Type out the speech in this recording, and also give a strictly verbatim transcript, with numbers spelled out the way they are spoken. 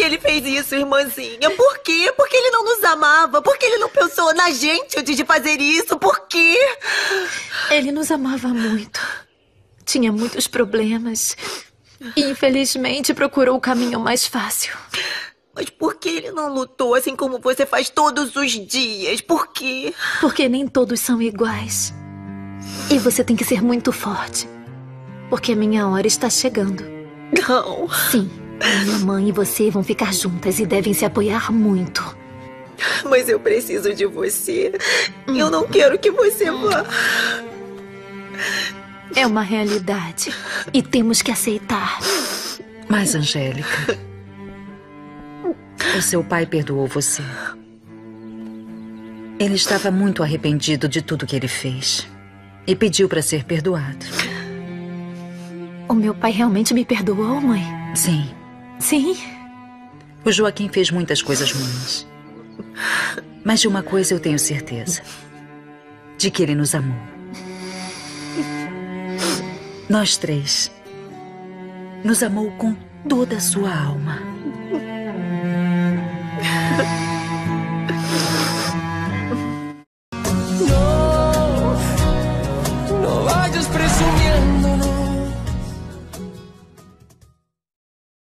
ele fez isso, irmãzinha? Por quê? Porque ele não nos amava? Porque ele não pensou na gente antes de fazer isso? Por quê? Ele nos amava muito. Tinha muitos problemas. E, infelizmente, procurou o caminho mais fácil. Mas por que ele não lutou assim como você faz todos os dias? Por quê? Porque nem todos são iguais. E você tem que ser muito forte. Porque a minha hora está chegando. Não. Sim. A minha mãe e você vão ficar juntas e devem se apoiar muito. Mas eu preciso de você. Hum. Eu não quero que você vá. É uma realidade. E temos que aceitar. Mas, Angélica, o seu pai perdoou você. Ele estava muito arrependido de tudo que ele fez. E pediu para ser perdoado. O meu pai realmente me perdoou, mãe? Sim. Sim? O Joaquim fez muitas coisas ruins. Mas de uma coisa eu tenho certeza. De que ele nos amou. Nós três. Nos amou com toda a sua alma. No, no vayas presumir.